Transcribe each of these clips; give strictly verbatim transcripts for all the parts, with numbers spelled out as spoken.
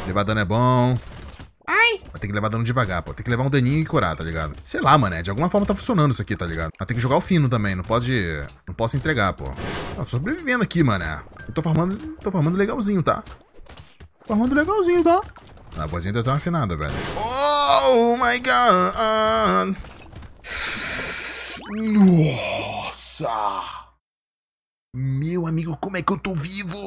Levar dano é bom. Ai! Vai ter que levar dano devagar, pô. Tem que levar um daninho e curar, tá ligado? Sei lá, mané. De alguma forma tá funcionando isso aqui, tá ligado? Mas tem que jogar o fino também. Não pode... Não posso entregar, pô. Eu tô sobrevivendo aqui, mané. Eu tô farmando... Tô farmando legalzinho, tá? Farmando legalzinho, tá? A vozinha deu até uma afinada, velho. Oh, my God! Nossa! Meu amigo, como é que eu tô vivo?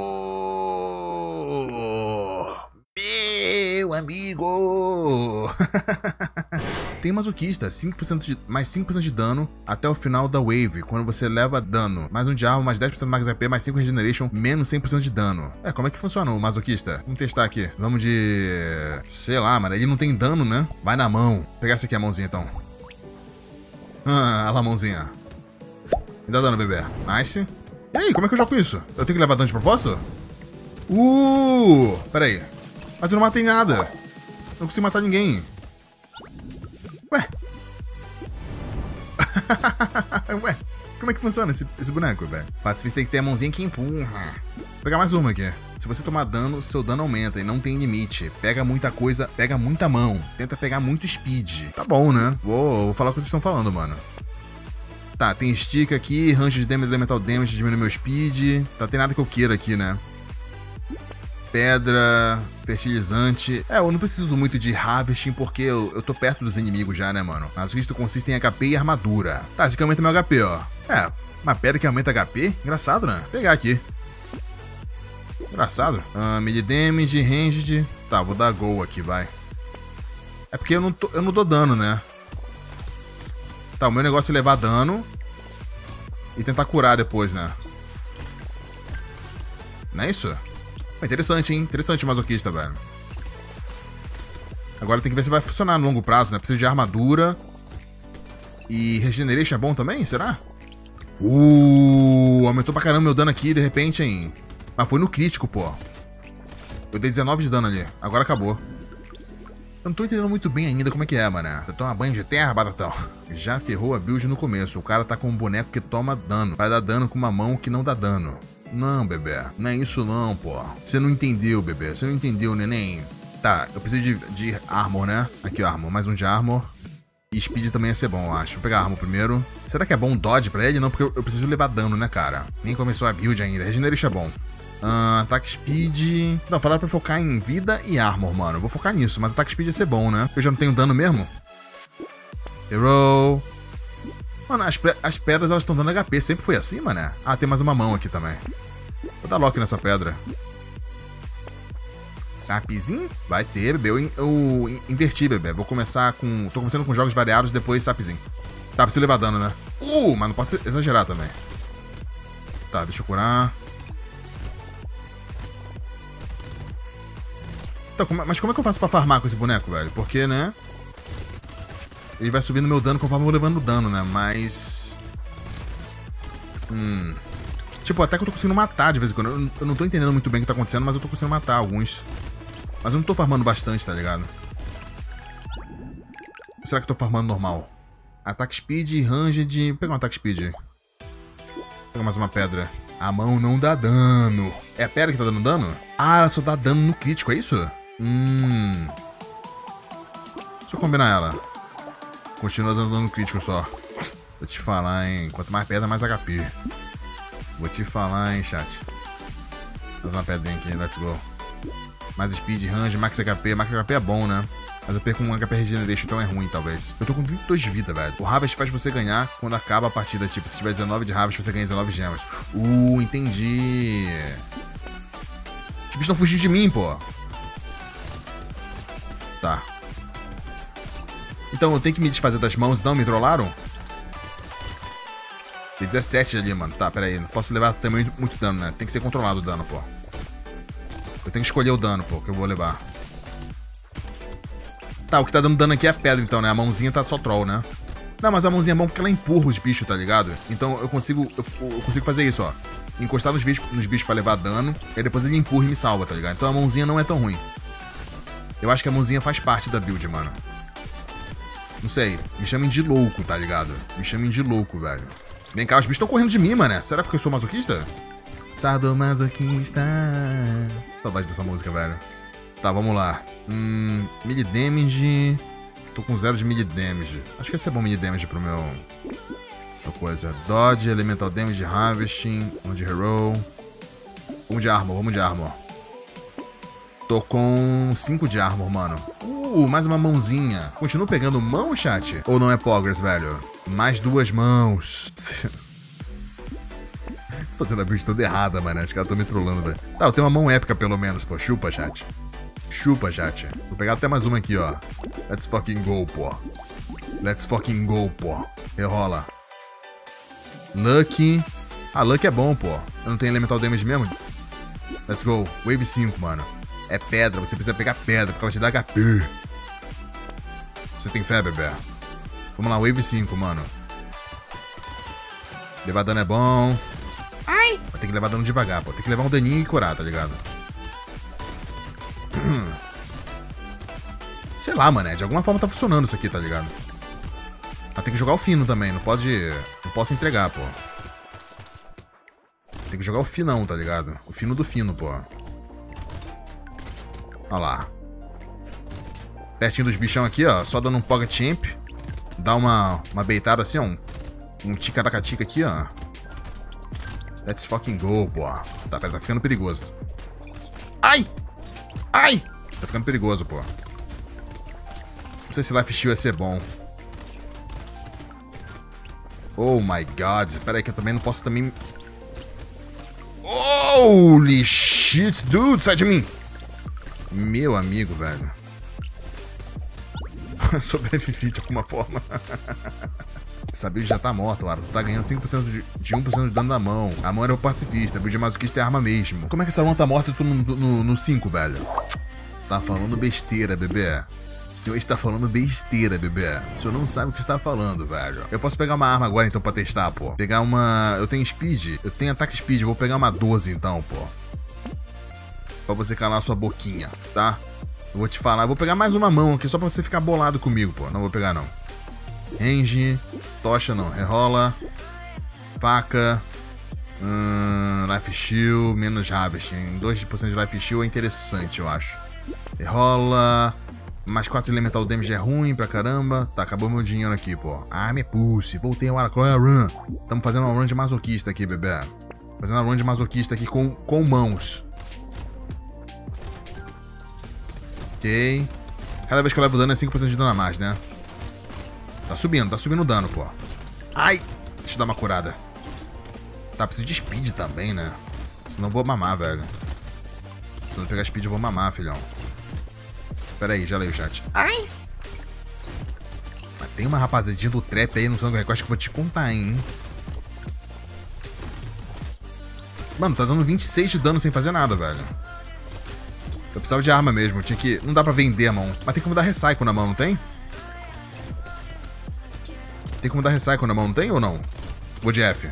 Meu amigo! Tem masoquista, cinco por cento de, mais cinco por cento de dano até o final da wave, quando você leva dano. Mais um de arma, mais dez por cento mais H P, mais cinco regeneration, menos cem por cento de dano. É, como é que funciona o masoquista? Vamos testar aqui. Vamos de... Sei lá, mano, ele não tem dano, né? Vai na mão. Vou pegar essa aqui, a mãozinha, então. Ah, olha lá a mãozinha. Me dá dano, bebê. Nice. E aí, como é que eu jogo isso? Eu tenho que levar dano de propósito? Uh! Pera aí. Mas eu não matei nada. Não consigo matar ninguém. Ué? Ué? Como é que funciona esse, esse boneco, velho? Pacifista tem que ter a mãozinha que empurra. Vou pegar mais uma aqui. Se você tomar dano, seu dano aumenta e não tem limite. Pega muita coisa, pega muita mão. Tenta pegar muito speed. Tá bom, né? Vou, vou falar o que vocês estão falando, mano. Tá, tem stick aqui, range de damage, elemental damage, diminui meu speed. Tá, tem nada que eu queira aqui, né? Pedra, fertilizante. É, eu não preciso muito de harvesting porque eu, eu tô perto dos inimigos já, né, mano? Mas isto consiste em H P e armadura. Tá, esse aqui aumenta meu H P, ó. É, uma pedra que aumenta H P? Engraçado, né? Vou pegar aqui. Engraçado. Uh, melee damage, ranged. Tá, vou dar go aqui, vai. É porque eu não, tô, eu não dou dano, né? Tá, o meu negócio é levar dano e tentar curar depois, né? Não é isso? É interessante, hein? Interessante o masoquista, velho. Agora tem que ver se vai funcionar no longo prazo, né? Preciso de armadura. E regeneration é bom também? Será? Uh, aumentou pra caramba meu dano aqui, de repente, hein? Mas foi no crítico, pô. Eu dei dezenove de dano ali. Agora acabou. Eu não tô entendendo muito bem ainda como é que é, mano. Você toma banho de terra, batatão? Já ferrou a build no começo. O cara tá com um boneco que toma dano. Vai dar dano com uma mão que não dá dano. Não, bebê. Não é isso não, pô. Você não entendeu, bebê. Você não entendeu, neném. Tá, eu preciso de, de armor, né? Aqui, ó, armor. Mais um de armor. E speed também ia ser bom, eu acho. Vou pegar armor primeiro. Será que é bom dodge pra ele? Não, porque eu, eu preciso levar dano, né, cara? Nem começou a build ainda. Regeneration é bom. Uh, ataque speed... Não, falaram pra focar em vida e armor, mano. Eu vou focar nisso, mas ataque speed ia ser bom, né? Eu já não tenho dano mesmo. Hero... Mano, as, as pedras, elas estão dando H P. Sempre foi assim, mano. Ah, tem mais uma mão aqui também. Vou dar lock nessa pedra. Sapzinho? Vai ter, bebê. Eu, eu inverti, bebê. Vou começar com... Tô começando com jogos variados, depois sapzinho. Tá, preciso levar dano, né? Uh, mas não posso exagerar também. Tá, deixa eu curar. Então, como, mas como é que eu faço pra farmar com esse boneco, velho? Porque, né? Ele vai subindo meu dano conforme eu vou levando dano, né? Mas... Hum... Tipo, até que eu tô conseguindo matar de vez em quando. Eu, eu não tô entendendo muito bem o que tá acontecendo, mas eu tô conseguindo matar alguns. Mas eu não tô farmando bastante, tá ligado? Ou será que eu tô farmando normal? Ataque speed, ranged... Vou pegar um ataque speed. Vou pegar mais uma pedra. A mão não dá dano. É a pedra que tá dando dano? Ah, ela só dá dano no crítico, é isso? Hum... Deixa eu combinar ela. Continua dando dano crítico só. Vou te falar, hein. Quanto mais pedra, mais H P. Vou te falar, hein, chat. Mais uma pedrinha aqui, let's go. Mais speed, range, max H P. Max H P é bom, né? Mas eu perco um H P regeneration, então é ruim, talvez. Eu tô com trinta e dois de vida, velho. O Harvest faz você ganhar quando acaba a partida. Tipo, se tiver dezenove de Harvest, você ganha dezenove gemas. Uh, entendi. Os bichos não fugiram de mim, pô. Tá. Então eu tenho que me desfazer das mãos, não? Me trollaram? Tem dezessete ali, mano. Tá, pera aí. Não posso levar também muito dano, né? Tem que ser controlado o dano, pô. Eu tenho que escolher o dano, pô, que eu vou levar. Tá, o que tá dando dano aqui é a pedra, então, né? A mãozinha tá só troll, né? Não, mas a mãozinha é bom porque ela empurra os bichos, tá ligado? Então eu consigo eu, eu consigo fazer isso, ó. Encostar nos bichos, nos bichos pra levar dano. E depois ele empurra e me salva, tá ligado? Então a mãozinha não é tão ruim. Eu acho que a mãozinha faz parte da build, mano. Não sei. Me chamem de louco, tá ligado? Me chamem de louco, velho. Vem cá, os bichos estão correndo de mim, mano. Será porque eu sou masoquista? Sadomasoquista. Saudade dessa música, velho. Tá, vamos lá. Hum, melee damage. Tô com zero de melee damage. Acho que ia ser bom melee damage pro meu... Outra coisa. Dodge, elemental damage, harvesting. Um de hero. Um de armor, vamos de armor. Tô com cinco de armor, mano. Uh, mais uma mãozinha. Continuo pegando mão, chat? Ou não é progress, velho? Mais duas mãos. Fazendo a build toda errada, mano. Os caras tão me trollando, velho. Tá, eu tenho uma mão épica pelo menos, pô. Chupa, chat. Chupa, chat. Vou pegar até mais uma aqui, ó. Let's fucking go, pô. Let's fucking go, pô. Rerola. Lucky. Ah, Lucky é bom, pô. Eu não tenho elemental damage mesmo? Let's go. Wave cinco, mano. É pedra, você precisa pegar pedra, porque ela te dá H P. Você tem fé, bebê? Vamos lá, Wave cinco, mano. Levar dano é bom. Ai! Vai ter que levar dano devagar, pô. Tem que levar um daninho e curar, tá ligado? Sei lá, mané. De alguma forma tá funcionando isso aqui, tá ligado? Mas tem que jogar o fino também. Não pode... Não posso entregar, pô. Tem que jogar o finão, tá ligado? O fino do fino, pô. Olha lá. Pertinho dos bichão aqui, ó. Só dando um Pocket Champ. Dá uma, uma beitada assim, ó. Um, um ticaracatica aqui, ó. Let's fucking go, pô. Tá, pera, tá ficando perigoso. Ai! Ai! Tá ficando perigoso, pô. Não sei se Life Steal ia ser bom. Oh my god. Espera aí que eu também não posso também... Holy shit, dude. Sai de mim. Meu amigo, velho. Sobrevivi de alguma forma. Essa build já tá morta, Lara. Tu tá ganhando cinco por cento de, de um por cento de dano da mão. A mão era o pacifista. A build masoquista é arma mesmo. Como é que essa mão tá morta e tu no cinco, velho? Tá falando besteira, bebê. O senhor está falando besteira, bebê. O senhor não sabe o que está falando, velho. Eu posso pegar uma arma agora, então, pra testar, pô. Pegar uma... Eu tenho speed. Eu tenho ataque speed. Eu vou pegar uma doze, então, pô. Pra você calar a sua boquinha, tá? Eu vou te falar. Eu vou pegar mais uma mão aqui, só pra você ficar bolado comigo, pô. Não vou pegar, não. Range. Tocha, não. Rerola. Faca. Hum, life Shield. Menos Harvesting. dois por cento de Life Shield é interessante, eu acho. Rerola. Mais quatro de Elemental Damage é ruim pra caramba. Tá, acabou meu dinheiro aqui, pô. Ah, me pulse. Voltei ao Qual é a run? Tamo fazendo uma run de masoquista aqui, bebê. Fazendo uma run de masoquista aqui com, com mãos. Ok. Cada vez que eu levo dano é cinco por cento de dano a mais, né? Tá subindo, tá subindo o dano, pô. Ai! Deixa eu dar uma curada. Tá, preciso de speed também, né? Senão eu vou mamar, velho. Se eu não pegar speed, eu vou mamar, filhão. Pera aí, já leio o chat. Ai! Mas tem uma rapazadinha do trap aí no Sangue Request que eu vou te contar, hein? Mano, tá dando vinte e seis de dano sem fazer nada, velho. Eu precisava de arma mesmo, tinha que... Não dá pra vender a mão, mas tem como dar recycle na mão, não tem? Tem como dar recycle na mão, não tem ou não? Vou de F.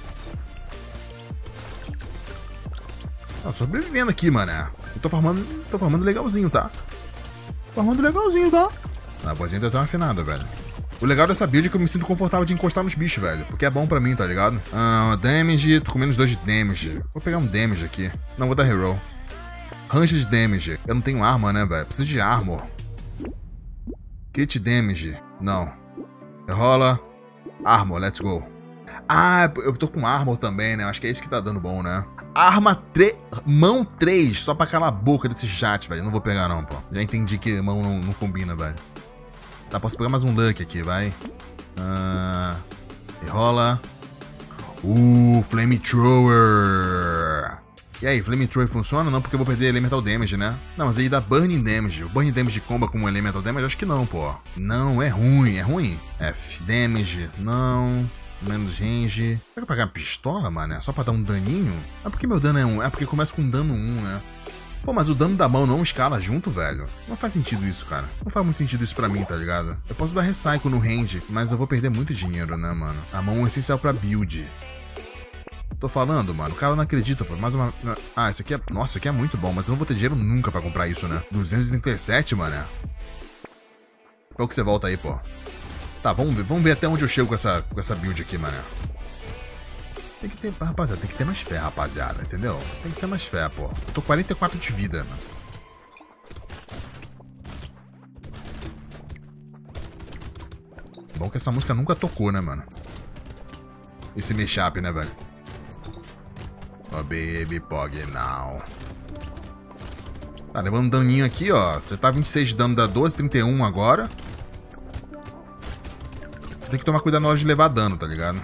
Não, sobrevivendo aqui, mano. Eu tô farmando, tô farmando legalzinho, tá? Farmando legalzinho, tá? A vozinha deu até uma afinada, velho. O legal dessa build é que eu me sinto confortável de encostar nos bichos, velho. Porque é bom pra mim, tá ligado? Ah, damage, tô com menos dois de damage. Vou pegar um damage aqui. Não, vou dar hero. Range de damage. Eu não tenho arma, né, velho? Preciso de armor. Crit damage. Não. Rola. Armor, let's go. Ah, eu tô com armor também, né? Acho que é isso que tá dando bom, né? Arma três. Mão três. Só pra calar a boca desse chat, velho. Não vou pegar, não, pô. Já entendi que mão não, não combina, velho. Tá, posso pegar mais um Lucky aqui, vai. Ah, rola. Uh, Flamethrower. E aí, Flamethrower funciona? Não, porque eu vou perder Elemental Damage, né? Não, mas aí dá Burning Damage. O Burning Damage comba com Elemental Damage? Acho que não, pô. Não, é ruim, é ruim. F. Damage, não. Menos range. Será que eu pegar uma pistola, mano? É só pra dar um daninho? É porque meu dano é um. É porque começa com dano um, né? Pô, mas o dano da mão não escala junto, velho. Não faz sentido isso, cara. Não faz muito sentido isso pra mim, tá ligado? Eu posso dar recycle no range, mas eu vou perder muito dinheiro, né, mano? A mão é essencial pra build. Tô falando, mano. O cara não acredita, pô. Mais uma... Ah, isso aqui é... Nossa, isso aqui é muito bom, mas eu não vou ter dinheiro nunca pra comprar isso, né? duzentos e trinta e sete, mano. Qual que você volta aí, pô? Tá, vamos ver. Vamos ver até onde eu chego com essa, com essa build aqui, mano. Tem que ter... Rapaziada, tem que ter mais fé, rapaziada. Entendeu? Tem que ter mais fé, pô. Eu tô quarenta e quatro de vida, mano. Bom que essa música nunca tocou, né, mano? Esse mashup, né, velho? Oh, baby, pog now. Tá levando um daninho aqui, ó. Já tá vinte e seis de dano, dá doze, trinta e um agora. Tem que tomar cuidado na hora de levar dano, tá ligado?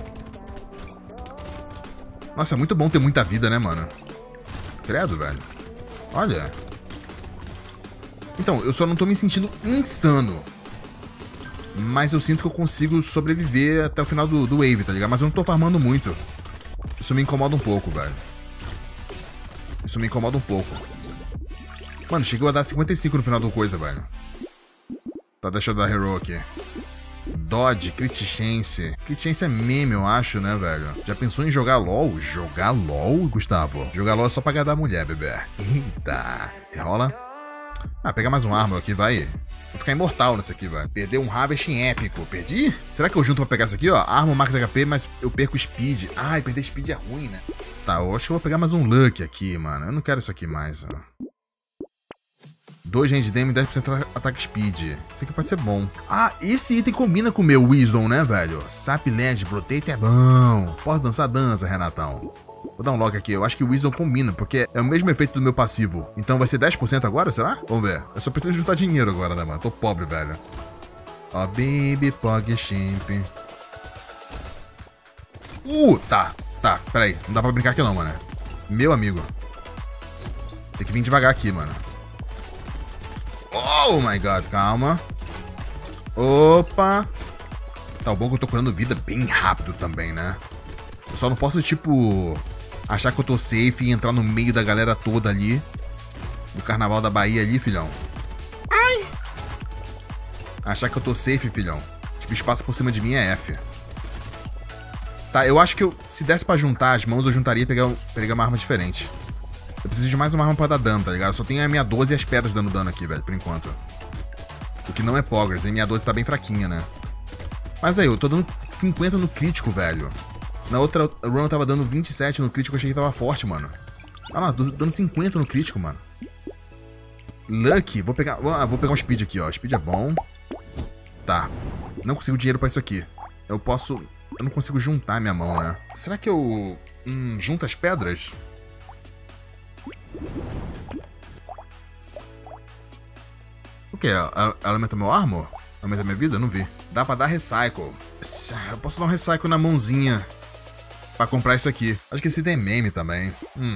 Nossa, é muito bom ter muita vida, né, mano? Credo, velho. Olha. Então, eu só não tô me sentindo insano. Mas eu sinto que eu consigo sobreviver até o final do, do wave, tá ligado? Mas eu não tô farmando muito. Isso me incomoda um pouco, velho. Isso me incomoda um pouco. Mano, chegou a dar cinquenta e cinco no final do coisa, velho. Tá, deixa eu dar hero aqui. Dodge, Crit Chance. Crit Chance é meme, eu acho, né, velho? Já pensou em jogar LOL? Jogar LOL, Gustavo? Jogar LOL é só pra agradar a mulher, bebê. Eita. Rola. Ah, pegar mais um armor aqui, vai. Vou ficar imortal nesse aqui, velho. Perder um Harvest épico. Perdi? Será que eu junto pra pegar isso aqui, ó? Armor, Max H P, mas eu perco Speed. Ai, perder Speed é ruim, né? Tá, eu acho que eu vou pegar mais um Luck aqui, mano. Eu não quero isso aqui mais, ó. dois range damage, dez por cento ataque speed. Isso aqui pode ser bom. Ah, esse item combina com o meu Wisdom, né, velho? Sap Ledge, Rotate é bom. Posso dançar dança, Renatão. Vou dar um lock aqui. Eu acho que o Wisdom combina, porque é o mesmo efeito do meu passivo. Então vai ser dez por cento agora, será? Vamos ver. Eu só preciso juntar dinheiro agora, né, mano? Tô pobre, velho. Ó, baby, pog, chimp. Uh, tá. Tá, peraí. Não dá pra brincar aqui não, mano. Meu amigo. Tem que vir devagar aqui, mano. Oh my god, calma. Opa. Tá, o bom que eu tô curando vida bem rápido também, né? Eu só não posso, tipo, achar que eu tô safe e entrar no meio da galera toda ali. Do Carnaval da Bahia ali, filhão. Ai! Achar que eu tô safe, filhão. Tipo, espaço por cima de mim é F. Tá, eu acho que eu, se desse pra juntar as mãos, eu juntaria e pegar, pegar uma arma diferente. Eu preciso de mais uma arma pra dar dano, tá ligado? Eu só tenho a M A doze e as pedras dando dano aqui, velho, por enquanto. O que não é Poggers, a M A doze tá bem fraquinha, né? Mas aí, eu tô dando cinquenta no crítico, velho. Na outra run eu tava dando vinte e sete no crítico, eu achei que tava forte, mano. Ah lá, tô dando cinquenta no crítico, mano. Lucky, vou pegar, ah, vou pegar um speed aqui, ó. Speed é bom. Tá, não consigo dinheiro pra isso aqui. Eu posso, eu não consigo juntar minha mão, né? Será que eu, hum, junto as pedras? O que? Ela aumenta meu armor? Aumenta minha vida? Não vi. Dá pra dar recycle. Eu posso dar um recycle na mãozinha pra comprar isso aqui. Acho que esse tem meme também. Hum.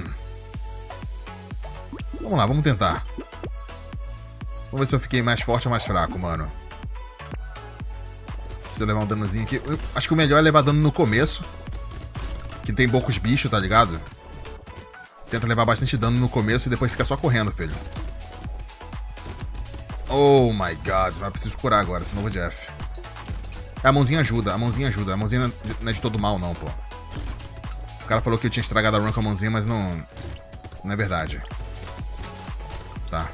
Vamos lá, vamos tentar. Vamos ver se eu fiquei mais forte ou mais fraco, mano. Preciso levar um danozinho aqui. Eu acho que o melhor é levar dano no começo. Que tem poucos bichos, tá ligado? Tenta levar bastante dano no começo e depois fica só correndo, filho. Oh my god, mas preciso curar agora, senão eu vou de F. A mãozinha ajuda, a mãozinha ajuda. A mãozinha não é de todo mal, não, pô. O cara falou que eu tinha estragado a run com a mãozinha, mas não... Não é verdade. Tá.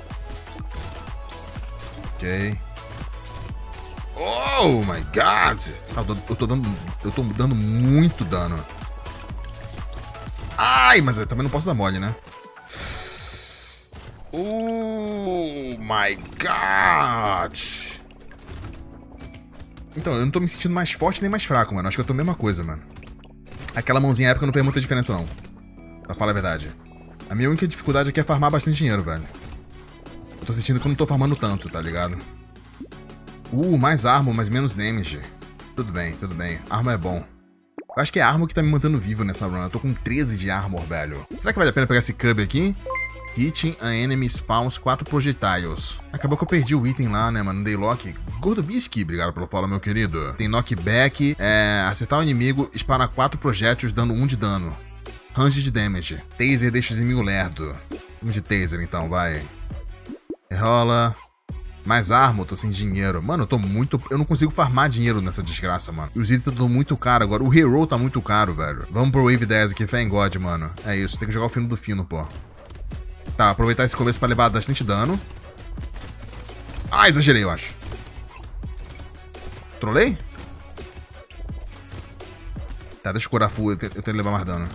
Ok. Oh my god! Ah, eu tô dando... Eu tô dando muito dano. Ai, mas eu também não posso dar mole, né? Oh my god! Então, eu não tô me sentindo mais forte nem mais fraco, mano. Acho que eu tô a mesma coisa, mano. Aquela mãozinha épica não fez muita diferença, não. Pra falar a verdade. A minha única dificuldade aqui é farmar bastante dinheiro, velho. Eu tô sentindo que eu não tô farmando tanto, tá ligado? Uh, mais armor, mas menos damage. Tudo bem, tudo bem. Armor é bom. Eu acho que é a armor que tá me mantendo vivo nessa run. Eu tô com treze de armor, velho. Será que vale a pena pegar esse cub aqui? Hitting an enemy spawns quatro projectiles. Acabou que eu perdi o item lá, né, mano? Dei lock. Gordovisky, obrigado pelo follow, meu querido. Tem knockback, é... acertar o inimigo, dispara quatro projéteis dando um de dano. Range de damage. Taser deixa o inimigo lerdo. Vamos de taser, então, vai. Rola. Mais arma, eu tô sem dinheiro. Mano, eu tô muito... Eu não consigo farmar dinheiro nessa desgraça, mano. Os itens estão muito caros agora. O hero tá muito caro, velho. Vamos pro Wave dez aqui, fé em God, mano. É isso, tem que jogar o fino do fino, pô. Tá, aproveitar esse começo pra levar bastante dano. Ah, exagerei, eu acho. Trolei? Tá, deixa eu curar full, eu tenho que levar mais dano.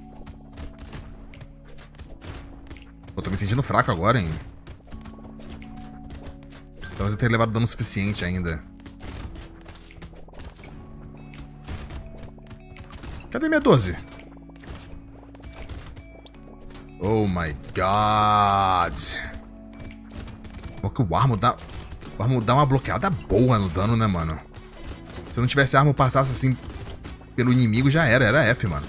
Pô, tô me sentindo fraco agora, hein? Talvez eu tenha levado dano suficiente ainda. Cadê minha doze? Oh my god. Porque o Armo dá... O Armo dá uma bloqueada boa no dano, né, mano? Se não tivesse Armo passasse assim pelo inimigo, já era. Era F, mano.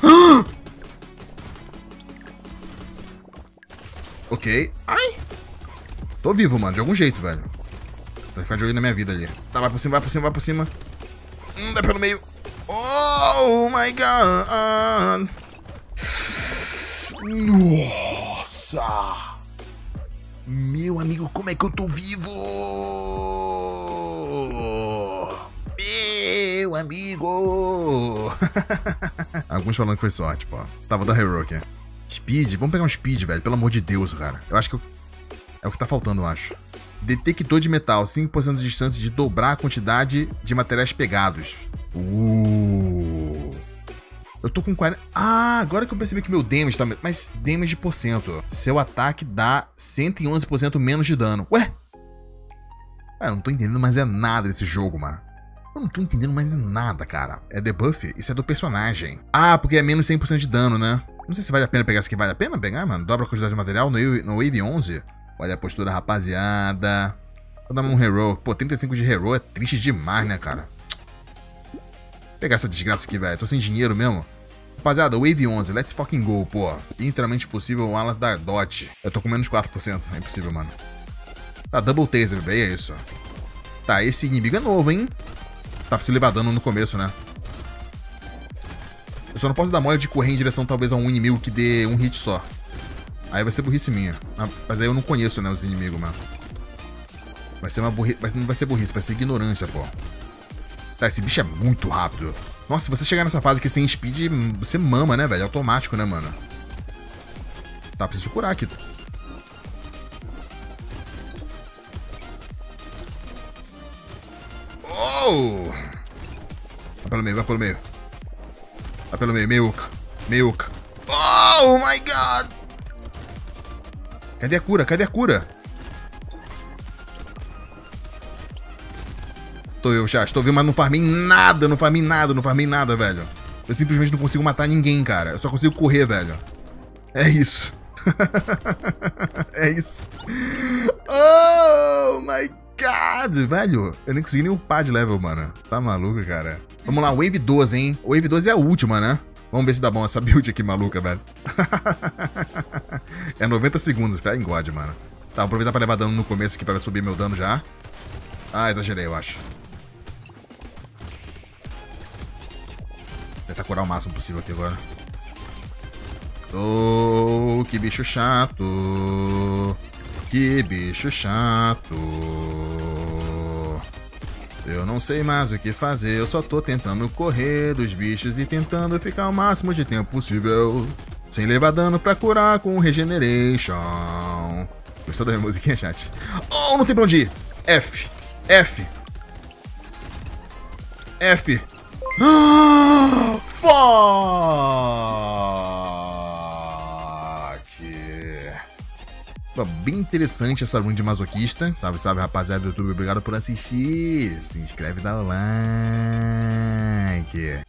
Ok. Ai. Tô vivo, mano. De algum jeito, velho. Vai ficar de olho na minha vida ali. Tá, vai por cima, vai por cima, vai por cima. Hum, dá pelo meio. Oh my god. Nossa. Meu amigo, como é que eu tô vivo? Meu amigo. Alguns falando que foi sorte, pô. Tava dando Heroic. Speed, vamos pegar um Speed, velho. Pelo amor de Deus, cara. Eu acho que eu... é o que tá faltando, eu acho. Detector de metal, cinco por cento de distância de dobrar a quantidade de materiais pegados. Uh. Eu tô com quarenta... Ah, agora que eu percebi que meu damage tá... Mas damage por cento. Seu ataque dá cento e onze por cento menos de dano. Ué? Ah, eu não tô entendendo mais é nada desse jogo, mano. Eu não tô entendendo mais nada, cara. É debuff? Isso é do personagem. Ah, porque é menos cem por cento de dano, né? Não sei se vale a pena pegar isso aqui. Vale a pena pegar, mano? Dobra a quantidade de material no, no Wave onze. Olha a postura, rapaziada. Vou dar um hero. Pô, trinta e cinco de hero é triste demais, né, cara? Vou pegar essa desgraça aqui, velho. Tô sem dinheiro mesmo. Rapaziada, Wave onze. Let's fucking go, pô. Inteiramente possível o ala da Dot. Eu tô com menos quatro por cento. É impossível, mano. Tá, Double Taser, velho. É isso. Tá, esse inimigo é novo, hein? Tá pra se levar dano no começo, né? Eu só não posso dar mole de correr em direção, talvez, a um inimigo que dê um hit só. Aí vai ser burrice minha. Mas aí eu não conheço, né, os inimigos, mano. Vai ser uma burrice. Mas não vai ser burrice, vai ser ignorância, pô. Tá, esse bicho é muito rápido. Nossa, se você chegar nessa fase aqui sem speed, você mama, né, velho? É automático, né, mano? Tá, preciso curar aqui. Oh! Vai pelo meio, vai pelo meio. Vai pelo meio, meiuca. Meiuca. Oh my god! Cadê a cura? Cadê a cura? Tô eu, chat. Tô vendo, mas não farmei nada. Não farmei nada, não farmei nada, velho. Eu simplesmente não consigo matar ninguém, cara. Eu só consigo correr, velho. É isso. É isso. Oh my god, velho. Eu nem consegui nem upar de level, mano. Tá maluco, cara. Vamos lá, Wave doze, hein? Wave doze é a última, né? Vamos ver se dá bom essa build aqui maluca, velho. É noventa segundos, fé em God, mano. Tá, vou aproveitar pra levar dano no começo aqui pra subir meu dano já. Ah, exagerei, eu acho. Vou tentar curar o máximo possível aqui agora. Oh, que bicho chato. Que bicho chato. Eu não sei mais o que fazer, eu só tô tentando correr dos bichos e tentando ficar o máximo de tempo possível. Sem levar dano pra curar com Regeneration. Gostou da minha musiquinha, chat? Oh, não tem pra onde ir. F. F. F. Ah, fuck. Bem interessante essa run de masoquista. Salve, salve, rapaziada do YouTube. Obrigado por assistir. Se inscreve e dá o like.